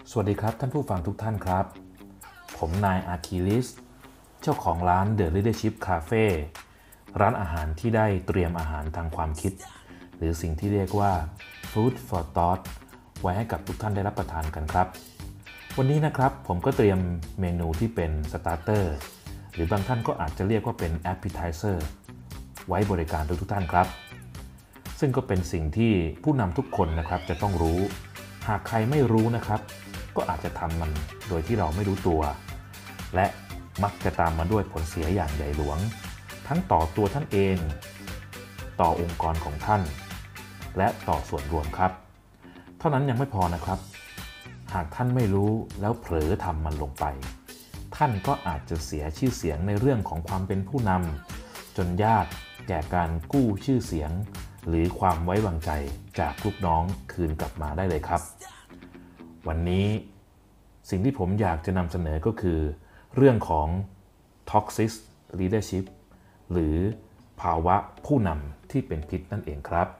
สวัสดีครับท่านผู้ฟังทุกท่านครับผมนายอาคิลิสเจ้าของร้าน The Leadership Cafe ร้านอาหารที่ได้เตรียมอาหารทางความคิดหรือสิ่งที่เรียกว่า Food for Thought ไว้ให้กับทุกท่านได้รับประทานกันครับวันนี้นะครับผมก็เตรียมเมนูที่เป็นสตาร์เตอร์หรือบางท่านก็อาจจะเรียกว่าเป็น Appetizer ไว้บริการทุกท่านครับซึ่งก็เป็นสิ่งที่ผู้นำทุกคนนะครับจะต้องรู้หากใครไม่รู้นะครับก็อาจจะทำมันโดยที่เราไม่รู้ตัวและมักจะตามมาด้วยผลเสียอย่างใหญ่หลวงทั้งต่อตัวท่านเองต่อองค์กรของท่านและต่อส่วนรวมครับเท่านั้นยังไม่พอนะครับหากท่านไม่รู้แล้วเผลอทำมันลงไปท่านก็อาจจะเสียชื่อเสียงในเรื่องของความเป็นผู้นำจนยากแก่การกู้ชื่อเสียงหรือความไว้วางใจจากลูกน้องคืนกลับมาได้เลยครับวันนี้สิ่งที่ผมอยากจะนำเสนอก็คือเรื่องของ Toxic Leadership หรือภาวะผู้นำที่เป็นพิษนั่นเองครับ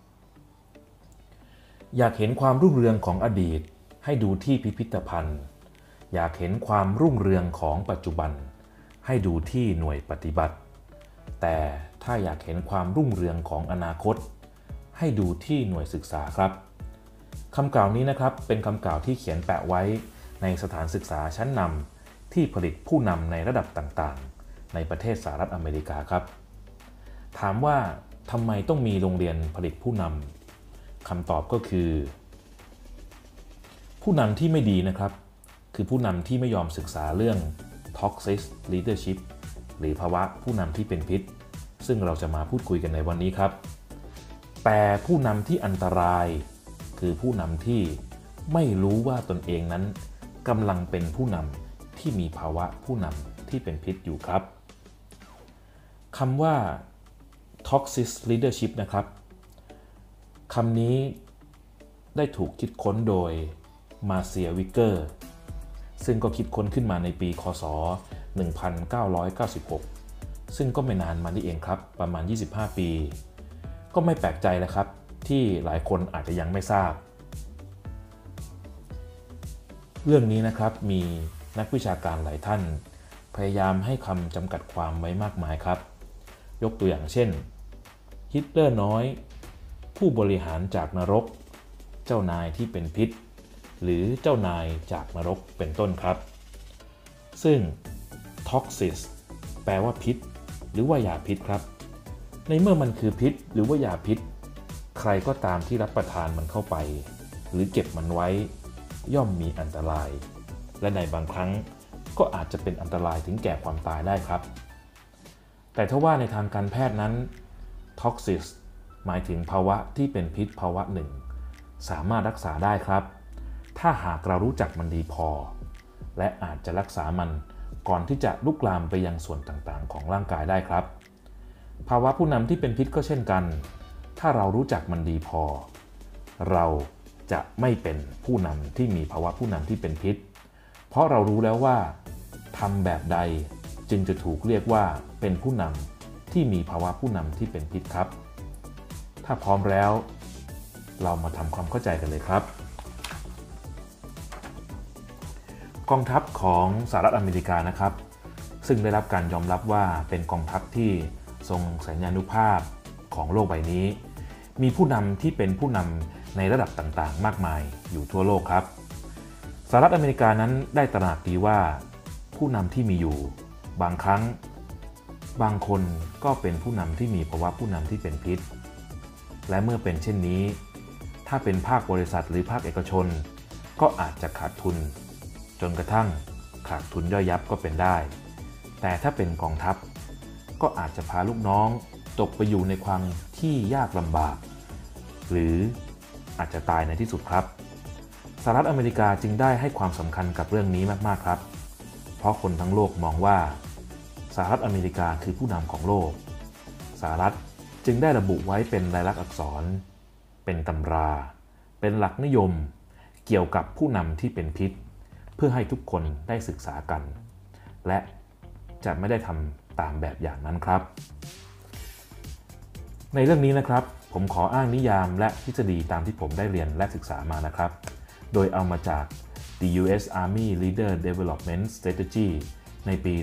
อยากเห็นความรุ่งเรืองของอดีตให้ดูที่พิพิธภัณฑ์อยากเห็นความรุ่งเรืองของปัจจุบันให้ดูที่หน่วยปฏิบัติแต่ถ้าอยากเห็นความรุ่งเรืองของอนาคตให้ดูที่หน่วยศึกษาครับคำกล่าวนี้นะครับเป็นคำกล่าวที่เขียนแปะไว้ในสถานศึกษาชั้นนำที่ผลิตผู้นำในระดับต่างๆในประเทศสหรัฐอเมริกาครับถามว่าทำไมต้องมีโรงเรียนผลิตผู้นำคำตอบก็คือผู้นำที่ไม่ดีนะครับคือผู้นำที่ไม่ยอมศึกษาเรื่อง Toxic Leadership หรือภาวะผู้นำที่เป็นพิษซึ่งเราจะมาพูดคุยกันในวันนี้ครับแต่ผู้นำที่อันตรายคือผู้นำที่ไม่รู้ว่าตนเองนั้นกำลังเป็นผู้นำที่มีภาวะผู้นำที่เป็นพิษอยู่ครับคำว่า Toxic Leadership นะครับคำนี้ได้ถูกคิดค้นโดยมาเซียวิกเกอร์ซึ่งก็คิดค้นขึ้นมาในปีค.ศ. 1996ซึ่งก็ไม่นานมานี่เองครับประมาณ25ปีก็ไม่แปลกใจแล้วครับที่หลายคนอาจจะยังไม่ทราบเรื่องนี้นะครับมีนักวิชาการหลายท่านพยายามให้คำจำกัดความไว้มากมายครับยกตัวอย่างเช่นฮิตเลอร์น้อยผู้บริหารจากนรกเจ้านายที่เป็นพิษหรือเจ้านายจากนรกเป็นต้นครับซึ่ง Toxic แปลว่าพิษหรือว่ายาพิษครับในเมื่อมันคือพิษหรือว่ายาพิษใครก็ตามที่รับประทานมันเข้าไปหรือเก็บมันไว้ย่อมมีอันตรายและในบางครั้งก็อาจจะเป็นอันตรายถึงแก่ความตายได้ครับแต่ถ้าว่าในทางการแพทย์นั้น Toxic หมายถึงภาวะที่เป็นพิษภาวะหนึ่งสามารถรักษาได้ครับถ้าหากเรารู้จักมันดีพอและอาจจะรักษามันก่อนที่จะลุกลามไปยังส่วนต่างๆของร่างกายได้ครับภาวะผู้นำที่เป็นพิษก็เช่นกันถ้าเรารู้จักมันดีพอเราจะไม่เป็นผู้นำที่มีภาวะผู้นำที่เป็นพิษเพราะเรารู้แล้วว่าทำแบบใดจึงจะถูกเรียกว่าเป็นผู้นำที่มีภาวะผู้นำที่เป็นพิษครับถ้าพร้อมแล้วเรามาทำความเข้าใจกันเลยครับกองทัพของสหรัฐอเมริกานะครับซึ่งได้รับการยอมรับว่าเป็นกองทัพที่ทรงสัญญานุภาพของโลกใบนี้มีผู้นำที่เป็นผู้นำในระดับต่างๆมากมายอยู่ทั่วโลกครับสหรัฐอเมริกานั้นได้ตระหนักดีว่าผู้นำที่มีอยู่บางครั้งบางคนก็เป็นผู้นำที่มีภาวะผู้นำที่เป็นพิษและเมื่อเป็นเช่นนี้ถ้าเป็นภาคบริษัทหรือภาคเอกชนก็อาจจะขาดทุนจนกระทั่งขาดทุนย่อยยับก็เป็นได้แต่ถ้าเป็นกองทัพก็อาจจะพาลูกน้องตกไปอยู่ในความที่ยากลำบากหรืออาจจะตายในที่สุดครับสหรัฐอเมริกาจึงได้ให้ความสำคัญกับเรื่องนี้มากๆครับเพราะคนทั้งโลกมองว่าสหรัฐอเมริกาคือผู้นำของโลกสหรัฐจึงได้ระบุไว้เป็นลายลักษณ์อักษรเป็นตำราเป็นหลักนิยมเกี่ยวกับผู้นำที่เป็นพิษเพื่อให้ทุกคนได้ศึกษากันและจะไม่ได้ทำตามแบบอย่างนั้นครับในเรื่องนี้นะครับผมขออ้างนิยามและทฤษฎีตามที่ผมได้เรียนและศึกษามานะครับโดยเอามาจาก The U.S. Army Leader Development Strategy ในปี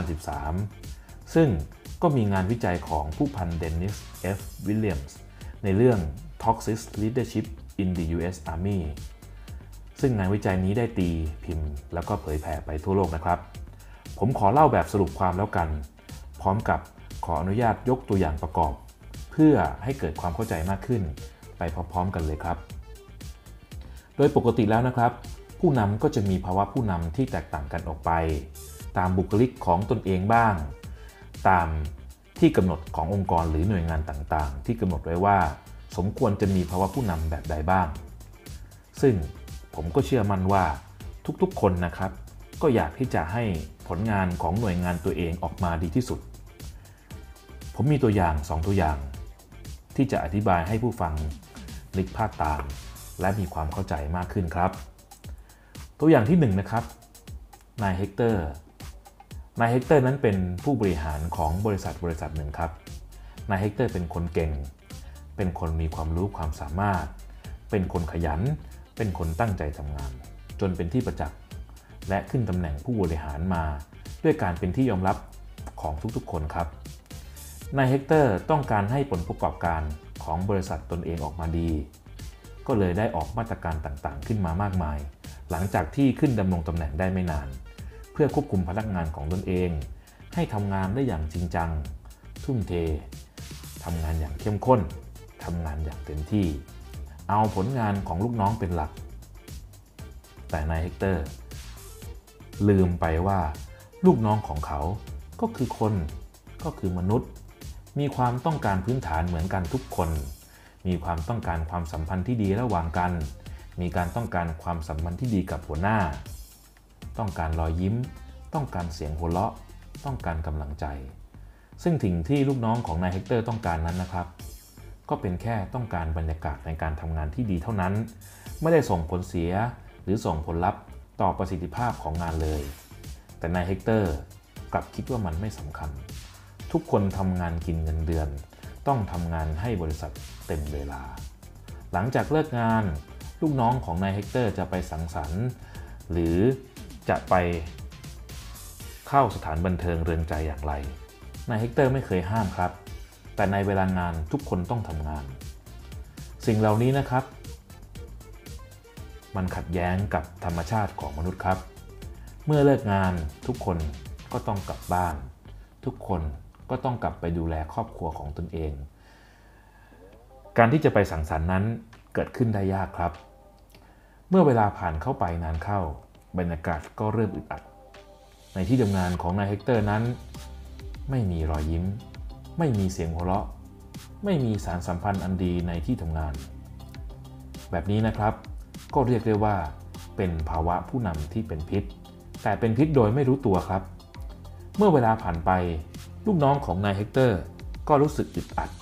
2013 ซึ่งก็มีงานวิจัยของผู้พันเดนนิส F. Williams ในเรื่อง Toxic Leadership in the U.S. Army ซึ่งงานวิจัยนี้ได้ตีพิมพ์แล้วก็เผยแผ่ไปทั่วโลกนะครับผมขอเล่าแบบสรุปความแล้วกันพร้อมกับขออนุญาตยกตัวอย่างประกอบเพื่อให้เกิดความเข้าใจมากขึ้นไปพร้อมๆกันเลยครับโดยปกติแล้วนะครับผู้นำก็จะมีภาวะผู้นำที่แตกต่างกันออกไปตามบุคลิกของตนเองบ้างตามที่กำหนดขององค์กรหรือหน่วยงานต่างๆที่กำหนดไว้ว่าสมควรจะมีภาวะผู้นำแบบใดบ้างซึ่งผมก็เชื่อมั่นว่าทุกๆคนนะครับก็อยากที่จะให้ผลงานของหน่วยงานตัวเองออกมาดีที่สุดผมมีตัวอย่าง2ตัวอย่างที่จะอธิบายให้ผู้ฟังนึกภาพตามและมีความเข้าใจมากขึ้นครับตัวอย่างที่1นะครับนายเฮกเตอร์นั้นเป็นผู้บริหารของบริษัทหนึ่งครับนายเฮกเตอร์เป็นคนเก่งเป็นคนมีความรู้ความสามารถเป็นคนขยันเป็นคนตั้งใจทำงานจนเป็นที่ประจักษ์และขึ้นตำแหน่งผู้บริหารมาด้วยการเป็นที่ยอมรับของทุกๆคนครับนายเฮกเตอร์ต้องการให้ผลประกอบการของบริษัทตนเองออกมาดีก็เลยได้ออกมาตรการต่างๆขึ้นมามากมายหลังจากที่ขึ้นดำรงตำแหน่งได้ไม่นานเพื่อควบคุมพนักงานของตนเองให้ทำงานได้อย่างจริงจังทุ่มเททำงานอย่างเข้มข้นทำงานอย่างเต็มที่เอาผลงานของลูกน้องเป็นหลักแต่นายเฮกเตอร์ลืมไปว่าลูกน้องของเขาก็คือคนก็คือมนุษย์มีความต้องการพื้นฐานเหมือนกันทุกคนมีความต้องการความสัมพันธ์ที่ดีระหว่างกันมีการต้องการความสัมพันธ์ที่ดีกับหัวหน้าต้องการรอยยิ้มต้องการเสียงหัวเราะต้องการกำลังใจซึ่งสิ่งที่ลูกน้องของนายเฮกเตอร์ต้องการนั้นนะครับก็เป็นแค่ต้องการบรรยากาศในการทำงานที่ดีเท่านั้นไม่ได้ส่งผลเสียหรือส่งผลลัพธ์ต่อประสิทธิภาพของงานเลยแต่นายเฮกเตอร์กลับคิดว่ามันไม่สำคัญทุกคนทำงานกินเงินเดือนต้องทำงานให้บริษัทเต็มเวลาหลังจากเลิกงานลูกน้องของนายเฮกเตอร์จะไปสังสรรค์หรือจะไปเข้าสถานบันเทิงเริงใจอย่างไรนายเฮกเตอร์ไม่เคยห้ามครับแต่ในเวลางานทุกคนต้องทำงานสิ่งเหล่านี้นะครับมันขัดแย้งกับธรรมชาติของมนุษย์ครับเมื่อเลิกงานทุกคนก็ต้องกลับบ้านทุกคนก็ต้องกลับไปดูแลครอบครัวของตนเองการที่จะไปสังสรรค์นั้นเกิดขึ้นได้ยากครับเมื่อเวลาผ่านเข้าไปนานเข้าบรรยากาศก็เริ่มอึดอัดในที่ทำงานของนายเฮกเตอร์นั้นไม่มีรอยยิ้มไม่มีเสียงหัวเราะไม่มีสารสัมพันธ์อันดีในที่ทำงานแบบนี้นะครับก็เรียกได้ว่าเป็นภาวะผู้นำที่เป็นพิษแต่เป็นพิษโดยไม่รู้ตัวครับเมื่อเวลาผ่านไปลูกน้องของนายเฮกเตอร์ก็รู้สึกอึดอัด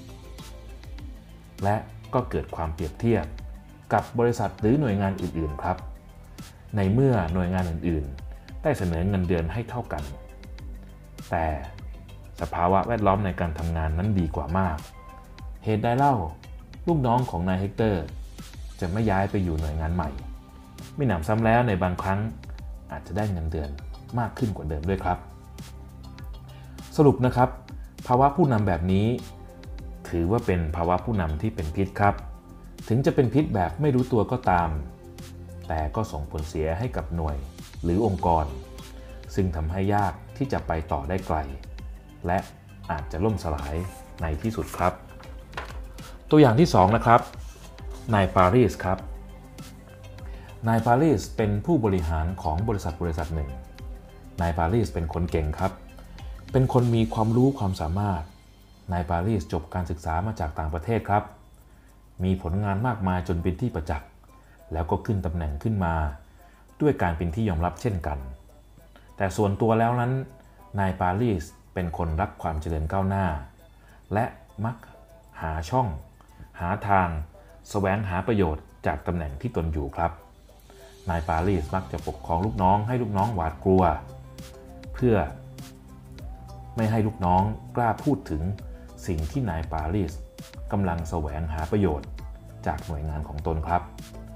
และก็เกิดความเปรียบเทียบกับบริษัทหรือหน่วยงานอื่นๆครับในเมื่อหน่วยงานอื่นๆได้เสนอเงินเดือนให้เท่ากันแต่สภาวะแวดล้อมในการทำงานนั้นดีกว่ามากเหตุใดเล่าลูกน้องของนายเฮกเตอร์จะไม่ย้ายไปอยู่หน่วยงานใหม่ไม่หนำซ้ำแล้วในบางครั้งอาจจะได้เงินเดือนมากขึ้นกว่าเดิมด้วยครับสรุปนะครับภาวะผู้นำแบบนี้ถือว่าเป็นภาวะผู้นำที่เป็นพิษครับถึงจะเป็นพิษแบบไม่รู้ตัวก็ตามแต่ก็ส่งผลเสียให้กับหน่วยหรือองค์กรซึ่งทำให้ยากที่จะไปต่อได้ไกลและอาจจะล่มสลายในที่สุดครับตัวอย่างที่2นะครับนายปารีสครับนายปารีสเป็นผู้บริหารของบริษัทหนึ่งนายปารีสเป็นคนเก่งครับเป็นคนมีความรู้ความสามารถนายปารีสจบการศึกษามาจากต่างประเทศครับมีผลงานมากมายจนเป็นที่ประจักษ์แล้วก็ขึ้นตำแหน่งขึ้นมาด้วยการเป็นที่ยอมรับเช่นกันแต่ส่วนตัวแล้วนั้นนายปารีสเป็นคนรักความเจริญก้าวหน้าและมักหาช่องหาทางแสวงหาประโยชน์จากตำแหน่งที่ตนอยู่ครับนายปารีสมักจะปกครองลูกน้องให้ลูกน้องหวาดกลัวเพื่อไม่ให้ลูกน้องกล้าพูดถึงสิ่งที่นายปารีสกำลังแสวงหาประโยชน์จากหน่วยงานของตนครับ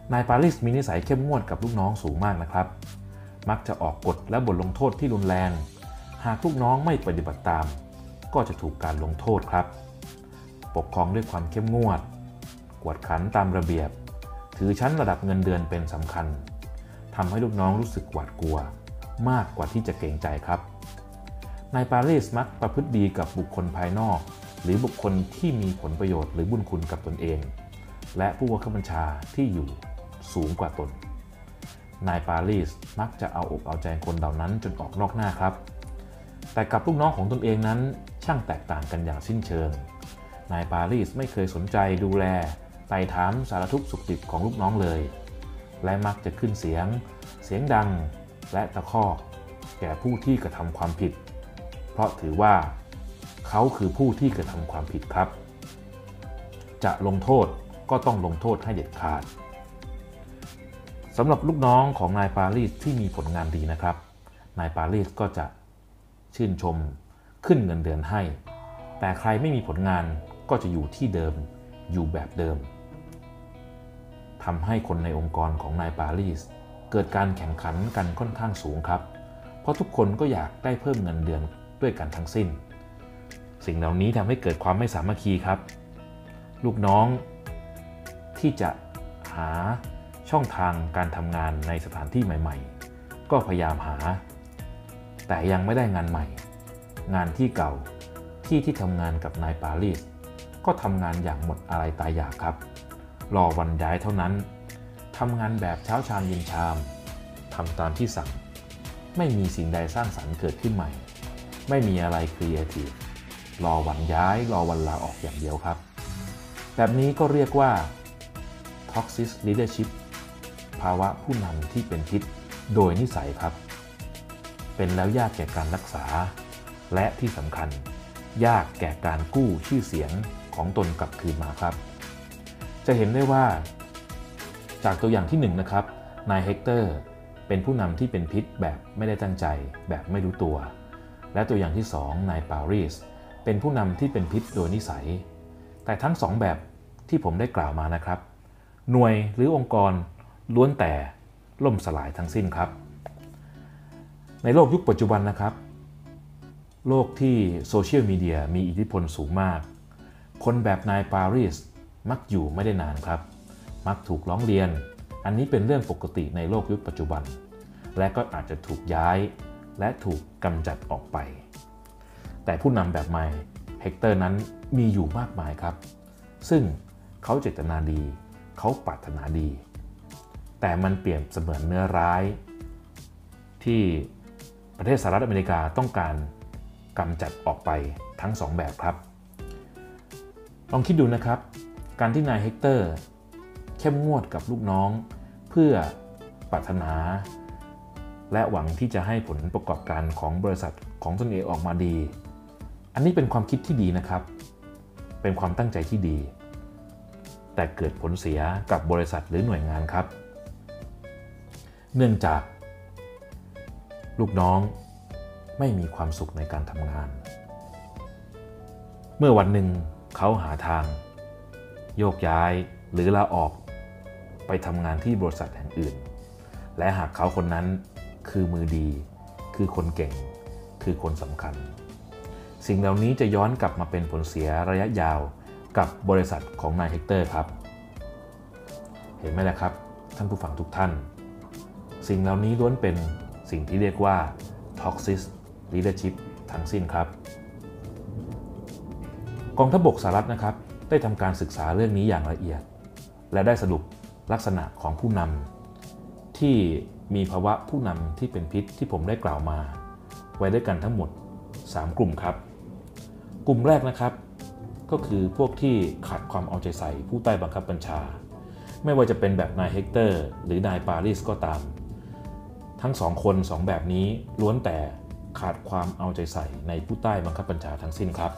นายปาริสมีนิสัยเข้มงวดกับลูกน้องสูงมากนะครับมักจะออกกฎและบทลงโทษที่รุนแรงหากลูกน้องไม่ปฏิบัติตามก็จะถูกการลงโทษครับปกครองด้วยความเข้มงวดกวดขันตามระเบียบถือชั้นระดับเงินเดือนเป็นสำคัญทำให้ลูกน้องรู้สึกหวาดกลัวมากกว่าที่จะเกรงใจครับนายปาริสมักประพฤติดีกับบุคคลภายนอกหรือบุคคลที่มีผลประโยชน์หรือบุญคุณกับตนเองและผู้บังคับบัญชาที่อยู่สูงกว่าตนนายปาริสมักจะเอาอกเอาใจคนเหล่านั้นจนออกนอกหน้าครับแต่กับลูกน้องของตนเองนั้นช่างแตกต่างกันอย่างสิ้นเชิงนายปาริสไม่เคยสนใจดูแลไต่ถามสารทุกข์สุขดิบของลูกน้องเลยและมักจะขึ้นเสียงดังและตะคอกแก่ผู้ที่กระทำความผิดเพราะถือว่าเขาคือผู้ที่กระทำความผิดครับจะลงโทษก็ต้องลงโทษให้เด็ดขาดสำหรับลูกน้องของนายปาริสที่มีผลงานดีนะครับนายปาริสก็จะชื่นชมขึ้นเงินเดือนให้แต่ใครไม่มีผลงานก็จะอยู่ที่เดิมอยู่แบบเดิมทำให้คนในองค์กรของนายปาริสเกิดการแข่งขันกันค่อนข้างสูงครับเพราะทุกคนก็อยากได้เพิ่มเงินเดือนด้วยกันทั้งสิ้นสิ่งเหล่านี้ทำให้เกิดความไม่สามัคคีครับลูกน้องที่จะหาช่องทางการทำงานในสถานที่ใหม่ๆก็พยายามหาแต่ยังไม่ได้งานใหม่งานที่เก่าที่ทำงานกับนายปาริสก็ทำงานอย่างหมดอะไรตายอยากครับรอวันย้ายเท่านั้นทำงานแบบเช้าชามเย็นชามทำตามที่สั่งไม่มีสิ่งใดสร้างสรรค์เกิดขึ้นใหม่ไม่มีอะไรครีเอทีฟรอวันย้ายรอวันลาออกอย่างเดียวครับแบบนี้ก็เรียกว่า Toxic Leadership ภาวะผู้นำที่เป็นพิษโดยนิสัยครับเป็นแล้วยากแก่การรักษาและที่สำคัญยากแก่การกู้ชื่อเสียงของตนกลับคืนมาครับจะเห็นได้ว่าจากตัวอย่างที่1นะครับนายเฮกเตอร์เป็นผู้นำที่เป็นพิษแบบไม่ได้ตั้งใจแบบไม่รู้ตัวและตัวอย่างที่2นายปาริสเป็นผู้นำที่เป็นพิษโดยนิสัยแต่ทั้ง2แบบที่ผมได้กล่าวมานะครับหน่วยหรือองค์กรล้วนแต่ล่มสลายทั้งสิ้นครับในโลกยุคปัจจุบันนะครับโลกที่โซเชียลมีเดียมีอิทธิพลสูงมากคนแบบนายปาริสมักอยู่ไม่ได้นานครับมักถูกร้องเรียนอันนี้เป็นเรื่องปกติในโลกยุคปัจจุบันและก็อาจจะถูกย้ายและถูกกำจัดออกไปแต่ผู้นำแบบใหม่เฮกเตอร์นั้นมีอยู่มากมายครับซึ่งเขาเจตนาดีเขาปรารถนาดีแต่มันเปรียบเสมือนเนื้อร้ายที่ประเทศสหรัฐอเมริกาต้องการกำจัดออกไปทั้ง2แบบครับลองคิดดูนะครับการที่นายเฮกเตอร์เข้มงวดกับลูกน้องเพื่อปรารถนาและหวังที่จะให้ผลประกอบการของบริษัทของตนเองออกมาดีอันนี้เป็นความคิดที่ดีนะครับเป็นความตั้งใจที่ดีแต่เกิดผลเสียกับบริษัทหรือหน่วยงานครับเนื่องจากลูกน้องไม่มีความสุขในการทำงานเมื่อวันหนึ่งเขาหาทางโยกย้ายหรือลาออกไปทำงานที่บริษัทแห่งอื่นและหากเขาคนนั้นคือมือดีคือคนเก่งคือคนสำคัญสิ่งเหล่านี้จะย้อนกลับมาเป็นผลเสียระยะยาวกับบริษัทของนายเฮกเตอร์ครับเห็นไหมล่ะครับท่านผู้ฟังทุกท่านสิ่งเหล่านี้ล้วนเป็นสิ่งที่เรียกว่า Toxic Leadership ทั้งสิ้นครับกองทัพบกสหรัฐนะครับได้ทำการศึกษาเรื่องนี้อย่างละเอียดและได้สรุปลักษณะของผู้นำที่มีภาวะผู้นำที่เป็นพิษที่ผมได้กล่าวมาไว้ด้วยกันทั้งหมด3กลุ่มครับกลุ่มแรกนะครับก็คือพวกที่ขาดความเอาใจใส่ผู้ใต้บังคับบัญชาไม่ว่าจะเป็นแบบนายเฮกเตอร์หรือนายปาริสก็ตามทั้ง2คน2แบบนี้ล้วนแต่ขาดความเอาใจใส่ในผู้ใต้บังคับบัญชาทั้งสิ้นครับ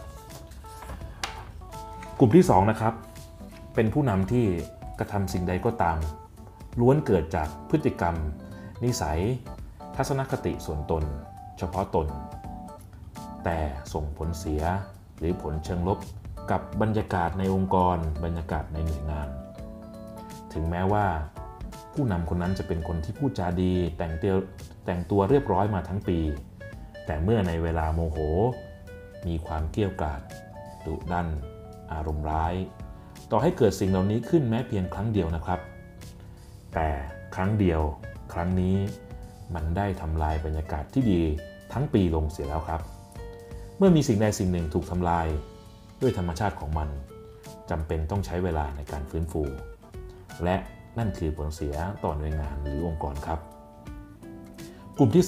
กลุ่มที่2นะครับเป็นผู้นำที่กระทำสิ่งใดก็ตามล้วนเกิดจากพฤติกรรมนิสัยทัศนคติส่วนตนเฉพาะตนแต่ส่งผลเสียหรือผลเชิงลบกับบรรยากาศในองค์กรบรรยากาศในหน่วยงานถึงแม้ว่าผู้นำคนนั้นจะเป็นคนที่พูดจาดีแต่งตัวเรียบร้อยมาทั้งปีแต่เมื่อในเวลาโมโหมีความเกรี้ยวกราดดุดันอารมณ์ร้ายต่อให้เกิดสิ่งเหล่านี้ขึ้นแม้เพียงครั้งเดียวนะครับแต่ครั้งเดียวครั้งนี้มันได้ทำลายบรรยากาศที่ดีทั้งปีลงเสียแล้วครับเมื่อมีสิ่งใดสิ่งหนึ่งถูกทำลายด้วยธรรมชาติของมันจำเป็นต้องใช้เวลาในการฟื้นฟูและนั่นคือผลเสียต่อหน่วยงานหรือองค์กรครับกลุ่มที่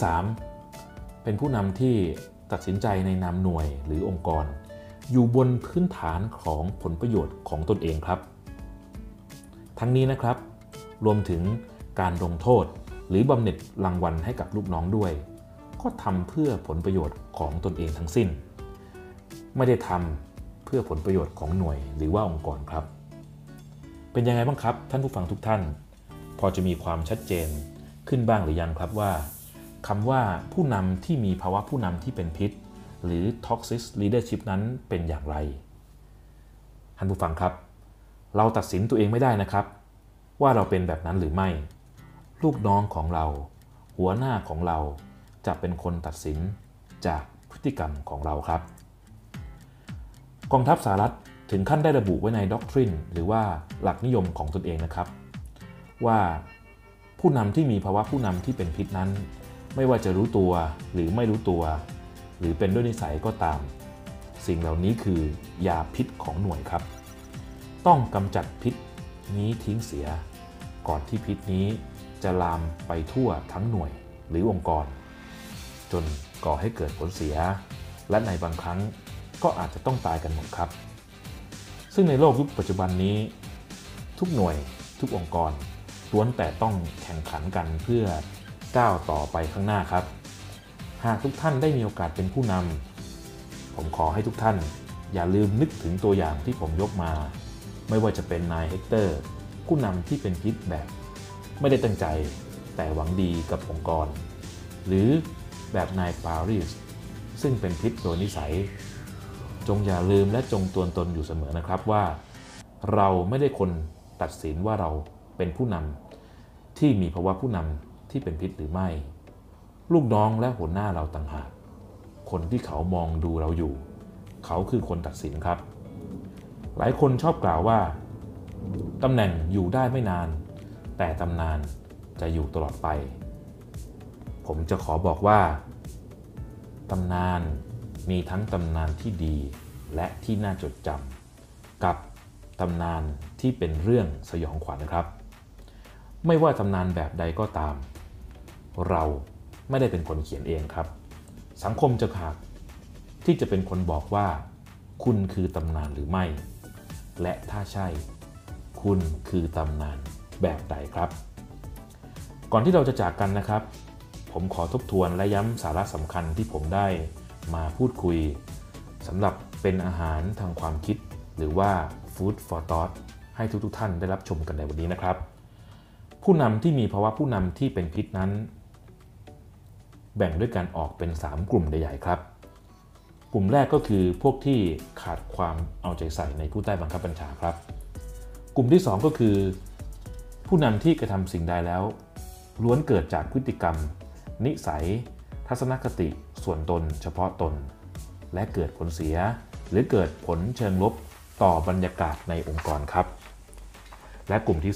3เป็นผู้นำที่ตัดสินใจในนามหน่วยหรือองค์กรอยู่บนพื้นฐานของผลประโยชน์ของตนเองครับทั้งนี้นะครับรวมถึงการลงโทษหรือบำเหน็จรางวัลให้กับลูกน้องด้วยก็ทำเพื่อผลประโยชน์ของตนเองทั้งสิ้นไม่ได้ทำเพื่อผลประโยชน์ของหน่วยหรือว่าองค์กรครับเป็นยังไงบ้างครับท่านผู้ฟังทุกท่านพอจะมีความชัดเจนขึ้นบ้างหรือยังครับว่าคำว่าผู้นำที่มีภาวะผู้นำที่เป็นพิษหรือ toxic leadership นั้นเป็นอย่างไรท่านผู้ฟังครับเราตัดสินตัวเองไม่ได้นะครับว่าเราเป็นแบบนั้นหรือไม่ลูกน้องของเราหัวหน้าของเราจะเป็นคนตัดสินจากพฤติกรรมของเราครับกองทัพสหรัฐถึงขั้นได้ระบุไว้ในด็อกทรินหรือว่าหลักนิยมของตนเองนะครับว่าผู้นำที่มีภาวะผู้นำที่เป็นพิษนั้นไม่ว่าจะรู้ตัวหรือไม่รู้ตัวหรือเป็นด้วยนิสัยก็ตามสิ่งเหล่านี้คือยาพิษของหน่วยครับต้องกำจัดพิษนี้ทิ้งเสียก่อนที่พิษนี้จะลามไปทั่วทั้งหน่วยหรือองค์กรจนก่อให้เกิดผลเสียและในบางครั้งก็อาจจะต้องตายกันหมดครับซึ่งในโลกยุคปัจจุบันนี้ทุกหน่วยทุกองค์กรล้วนแต่ต้องแข่งขันกันเพื่อก้าวต่อไปข้างหน้าครับหากทุกท่านได้มีโอกาสเป็นผู้นำผมขอให้ทุกท่านอย่าลืมนึกถึงตัวอย่างที่ผมยกมาไม่ว่าจะเป็นนายเฮกเตอร์ผู้นำที่เป็นพิษแบบไม่ได้ตั้งใจแต่หวังดีกับองค์กรหรือแบบนายปารีสซึ่งเป็นพิษโดยนิสัยจงอย่าลืมและจงตวนตนอยู่เสมอนะครับว่าเราไม่ได้คนตัดสินว่าเราเป็นผู้นำที่มีภาวะผู้นำที่เป็นพิษหรือไม่ลูกน้องและหัวหน้าเราต่างหากคนที่เขามองดูเราอยู่เขาคือคนตัดสินครับหลายคนชอบกล่าวว่าตำแหน่งอยู่ได้ไม่นานแต่ตำนานจะอยู่ตลอดไปผมจะขอบอกว่าตำนานมีทั้งตำนานที่ดีและที่น่าจดจำกับตำนานที่เป็นเรื่องสยองขวัญนะครับไม่ว่าตำนานแบบใดก็ตามเราไม่ได้เป็นคนเขียนเองครับสังคมจะขาดที่จะเป็นคนบอกว่าคุณคือตำนานหรือไม่และถ้าใช่คุณคือตำนานแบบใดครับก่อนที่เราจะจากกันนะครับผมขอทบทวนและย้ำสาระสำคัญที่ผมได้มาพูดคุยสำหรับเป็นอาหารทางความคิดหรือว่า Food for Thought ให้ทุกท่านได้รับชมกันในวันนี้นะครับผู้นำที่มีภาวะผู้นำที่เป็นพิษนั้นแบ่งด้วยกันออกเป็น3กลุ่มใหญ่ๆครับกลุ่มแรกก็คือพวกที่ขาดความเอาใจใส่ในผู้ใต้บังคับบัญชาครับกลุ่มที่2ก็คือผู้นำที่กระทำสิ่งใดแล้วล้วนเกิดจากพฤติกรรมนิสัยทัศนคติส่วนตนเฉพาะตนและเกิดผลเสียหรือเกิดผลเชิงลบต่อบรรยากาศในองค์กรครับและกลุ่มที่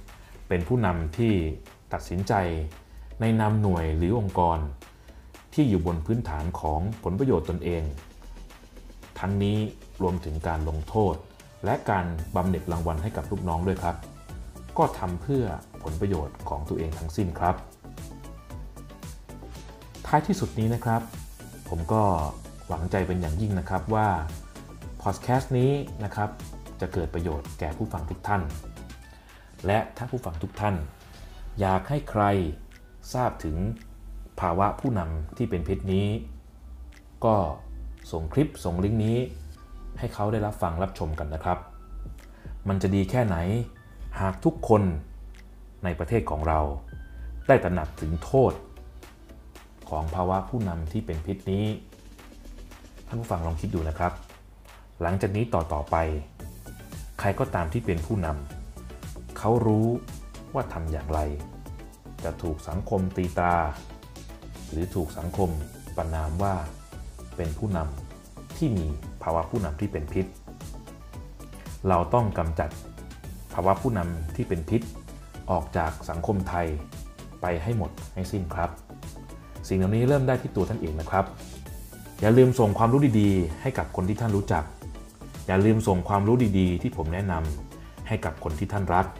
3เป็นผู้นำที่ตัดสินใจในนามหน่วยหรือองค์กรที่อยู่บนพื้นฐานของผลประโยชน์ตนเองทั้งนี้รวมถึงการลงโทษและการบำเหน็จรางวัลให้กับลูกน้องด้วยครับก็ทำเพื่อผลประโยชน์ของตัวเองทั้งสิ้นครับท้ายที่สุดนี้นะครับผมก็หวังใจเป็นอย่างยิ่งนะครับว่าพอดแคสต์นี้นะครับจะเกิดประโยชน์แก่ผู้ฟังทุกท่านและถ้าผู้ฟังทุกท่านอยากให้ใครทราบถึงภาวะผู้นำที่เป็นพิษนี้ก็ส่งคลิปส่งลิงก์นี้ให้เขาได้รับฟังรับชมกันนะครับมันจะดีแค่ไหนหากทุกคนในประเทศของเราได้ตระหนักถึงโทษของภาวะผู้นำที่เป็นพิษนี้ท่านผู้ฟังลองคิดดูนะครับหลังจากนี้ต่อไปใครก็ตามที่เป็นผู้นำเขารู้ว่าทำอย่างไรจะถูกสังคมตีตราหรือถูกสังคมประณามว่าเป็นผู้นำที่มีภาวะผู้นำที่เป็นพิษเราต้องกำจัดภาวะผู้นำที่เป็นพิษออกจากสังคมไทยไปให้หมดให้สิ้นครับสิ่งเหล่านี้เริ่มได้ที่ตัวท่านเองนะครับอย่าลืมส่งความรู้ดีๆให้กับคนที่ท่านรู้จักอย่าลืมส่งความรู้ดีๆที่ผมแนะนำให้กับคนที่ท่านรัก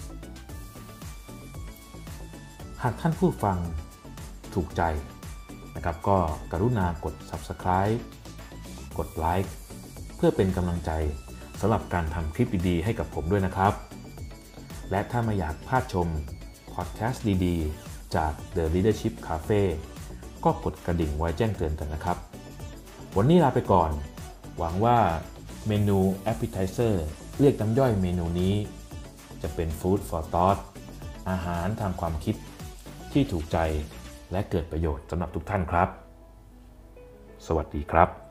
หากท่านผู้ฟังถูกใจนะครับก็กรุณากด Subscribe กดไลค์เพื่อเป็นกำลังใจสำหรับการทำคลิปดีๆให้กับผมด้วยนะครับและถ้าไม่อยากพลาดชมพอดแคสต์ดีๆจาก The Leadership Cafe ก็กดกระดิ่งไว้แจ้งเตือนกันนะครับวันนี้ลาไปก่อนหวังว่าเมนู Appetizer เรียกน้ำย่อยเมนูนี้จะเป็น Food for Thought อาหารทางความคิดที่ถูกใจและเกิดประโยชน์สำหรับทุกท่านครับสวัสดีครับ